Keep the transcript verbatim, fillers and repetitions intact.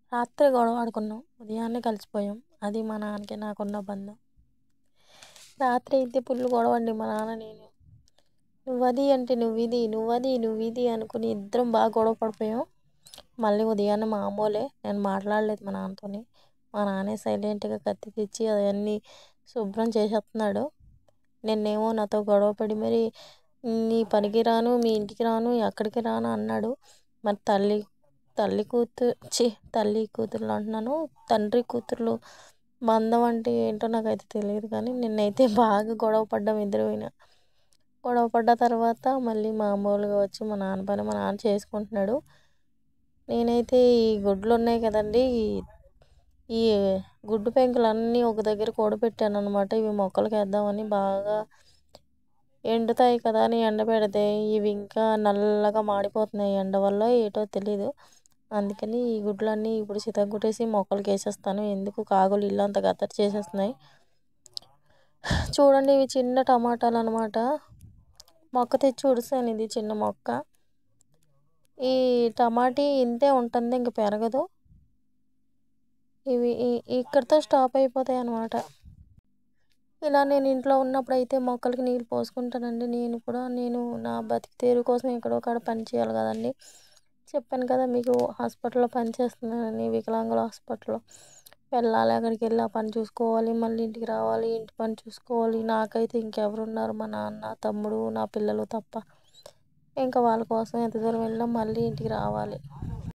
రాత్రే గొడవ ఆడుకున్నాం. ఉదయాన్నే కలిసిపోయాం. అది మా నాన్నకి నాకున్న బంధం. రాత్రి అయితే ఫుల్ గొడవండి మా నాన్న నేను. నువ్వది అంటే నువ్విది, నువ్వది నువ్విది అనుకుని ఇద్దరం బాగా గొడవ పడిపోయాం. మళ్ళీ ఉదయాన్నే మామూలే. నేను మాట్లాడలేదు మా నాన్నతోని. మా నాన్నే సైలెంట్‌గా కత్తి తెచ్చి అవన్నీ శుభ్రం చేసేస్తున్నాడు. నిన్నేమో నాతో గొడవ పడి మరి నీ పనికి రాను, మీ ఇంటికి రాను, ఎక్కడికి రాను అన్నాడు. మరి తల్లి తల్లి కూతురు ఛీ! తల్లి కూతుర్లు అంటున్నాను. తండ్రి కూతుర్లు బంధం అంటే ఏంటో నాకైతే తెలియదు కానీ నిన్నైతే బాగా గొడవ పడ్డాం ఇద్దరును. గొడవ పడ్డ తర్వాత మళ్ళీ మామూలుగా వచ్చి మా నాన్న పని మా నాన్న చేసుకుంటున్నాడు. నేనైతే ఈ గుడ్లు ఉన్నాయి కదండీ! ఈ గుడ్డు పెంకులన్నీ ఒక దగ్గర కూడబెట్టాననమాట. ఇవి మొక్కలకేద్దామని బాగా ఎండుతాయి కదా అని ఎండబెడితే ఇవి ఇంకా నల్లగా మాడిపోతున్నాయి ఎండ వల్ల ఏటో తెలీదు. అందుకని ఈ గుడ్లన్నీ ఇప్పుడు చితగ్గొట్టేసి మొక్కలకేసేస్తాను. ఎందుకు కాకులు ఇల్లంతా గత్తర చేసేస్తున్నాయి. చూడండి ఇవి చిన్న టమాటాలనమాట. మొక్క తెచ్చి ఉడిసాను. ఇది చిన్న మొక్క. ఈ టమాటీ ఇంతే ఉంటుంది. ఇంక పెరగదు. ఇవి ఇ ఇక్కడితో స్టాప్ అయిపోతాయన్నమాట. ఇలా నేను ఇంట్లో ఉన్నప్పుడైతే మొక్కలకి నీళ్ళు పోసుకుంటానండి. నేను కూడా నేను నా బతికితేరు కోసం ఎక్కడో కాడ పని చేయాలి కదండీ! చెప్పాను కదా మీకు హాస్పిటల్‌లో పని చేస్తున్నానని వికలాంగుల హాస్పిటల్‌లో. వెళ్ళాలి అక్కడికెళ్ళి ఆ పని చూసుకోవాలి. మళ్ళీ ఇంటికి రావాలి. ఇంటి పని చూసుకోవాలి. నాకైతే ఇంకెవరున్నారు మా నాన్న, తమ్ముడు, నా పిల్లలు తప్ప. ఇంకా వాళ్ళ కోసం ఎంత దూరం వెళ్ళినా మళ్ళీ ఇంటికి రావాలి.